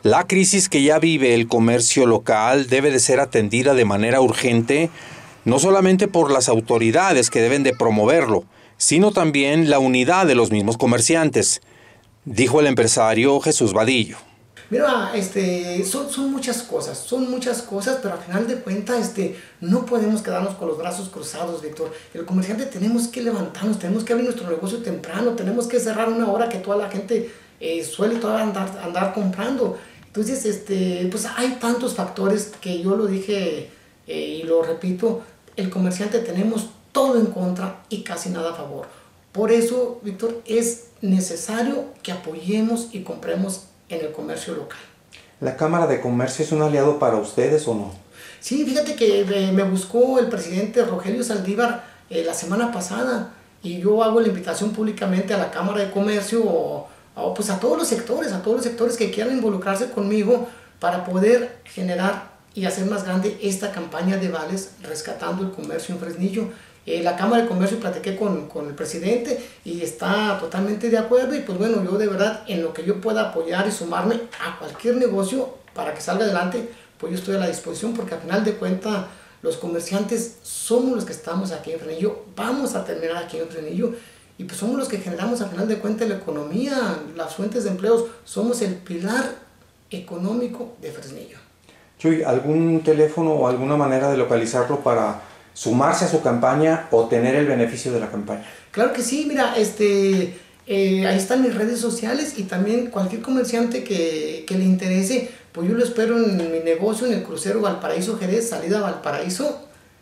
La crisis que ya vive el comercio local debe de ser atendida de manera urgente, no solamente por las autoridades que deben de promoverlo, sino también la unidad de los mismos comerciantes, dijo el empresario Jesús Vadillo. Mira, son muchas cosas, pero al final de cuentas, no podemos quedarnos con los brazos cruzados, Víctor. El comerciante tenemos que levantarnos, tenemos que abrir nuestro negocio temprano, tenemos que cerrar una hora que toda la gente suele todavía andar comprando. Entonces, pues hay tantos factores que yo lo dije y lo repito, el comerciante tenemos todo en contra y casi nada a favor. Por eso, Víctor, es necesario que apoyemos y compremos en el comercio local. ¿La Cámara de Comercio es un aliado para ustedes o no? Sí, fíjate que me buscó el presidente Rogelio Saldívar la semana pasada y yo hago la invitación públicamente a la Cámara de Comercio pues a todos los sectores que quieran involucrarse conmigo para poder generar y hacer más grande esta campaña de vales rescatando el comercio en Fresnillo. La Cámara de Comercio platiqué con el presidente y está totalmente de acuerdo y pues bueno, yo de verdad en lo que yo pueda apoyar y sumarme a cualquier negocio para que salga adelante, pues yo estoy a la disposición porque al final de cuentas los comerciantes somos los que estamos aquí en Fresnillo, vamos a terminar aquí en Fresnillo y pues somos los que generamos al final de cuentas la economía, las fuentes de empleos, somos el pilar económico de Fresnillo. Chuy, ¿algún teléfono o alguna manera de localizarlo para sumarse a su campaña o tener el beneficio de la campaña? Claro que sí, mira, ahí están mis redes sociales y también cualquier comerciante que le interese, pues yo lo espero en mi negocio, en el crucero Valparaíso Jerez, salida Valparaíso,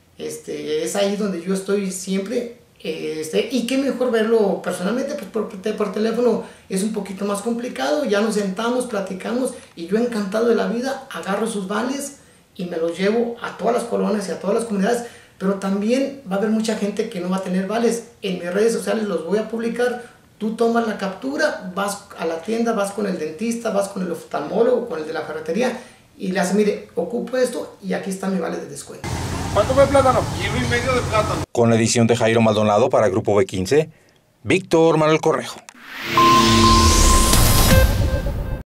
es ahí donde yo estoy siempre, y qué mejor verlo personalmente, pues por teléfono es un poquito más complicado, ya nos sentamos, platicamos y yo encantado de la vida, agarro sus vales y me los llevo a todas las colonias y a todas las comunidades. Pero también va a haber mucha gente que no va a tener vales. En mis redes sociales los voy a publicar. Tú tomas la captura, vas a la tienda, vas con el dentista, vas con el oftalmólogo, con el de la ferretería y le haces, mire, ocupo esto y aquí está mi vale de descuento. ¿Cuánto fue el plátano? Kilo y medio de plátano. Con la edición de Jairo Maldonado para Grupo B15, Víctor Manuel Correjo.